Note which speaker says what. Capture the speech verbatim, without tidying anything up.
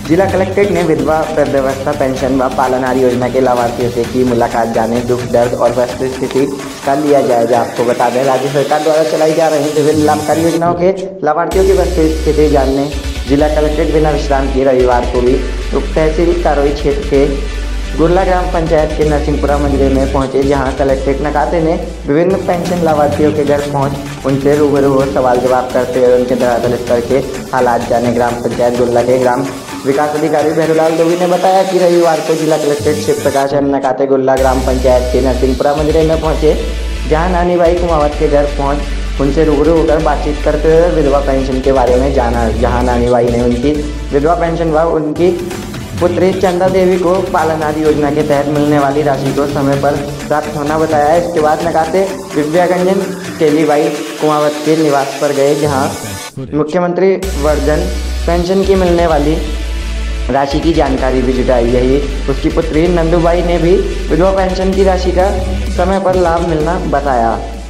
Speaker 1: जिला कलेक्ट्रेट ने विधवा वृद्धावस्था पेंशन व पालनहार योजना के लाभार्थियों से की मुलाकात, जाने दुख दर्द और वस्तु स्थिति का लिया जायजा। आपको बता दें, राज्य सरकार द्वारा चलाई जा रही विभिन्न लाभकारी योजनाओं के लाभार्थियों की वस्तु स्थिति जानने जिला कलेक्ट्रेट बिना विश्राम किए रविवार को भी उप तहसील कारोई क्षेत्र के गुरला ग्राम पंचायत के नरसिंहपुरा मंदिर में पहुंचे, जहां कलेक्ट्रेट नकाते ने विभिन्न पेंशन लाभार्थियों के घर पहुंच उनसे रूबरू हो सवाल जवाब करते हुए उनके धरातल स्तर के हालात जाने। ग्राम पंचायत गुरला के ग्राम विकास अधिकारी भैरूलाल देवी ने बताया कि रविवार को जिला कलेक्ट्रेट शिव प्रकाश नकाते गुरला ग्राम पंचायत के नरसिंहपुरा मंदिर में पहुंचे, जहां नानीबाई कुमावत के घर पहुंच उनसे रूबरू होकर बातचीत करते हुए विधवा पेंशन के बारे में जाना। जहां नानीबाई ने उनकी विधवा पेंशन व उनकी पुत्री चंदा देवी को पालनहार योजना के तहत मिलने वाली राशि को समय पर प्राप्त होना बताया। इसके बाद नकाते विद्यागंजन तेलीबाई कुमावत के निवास पर गए, जहां मुख्यमंत्री वर्जन पेंशन की मिलने वाली राशि की जानकारी भी जुटाई। यही उसकी पुत्री नंदूबाई ने भी विधवा पेंशन की राशि का समय पर लाभ मिलना बताया।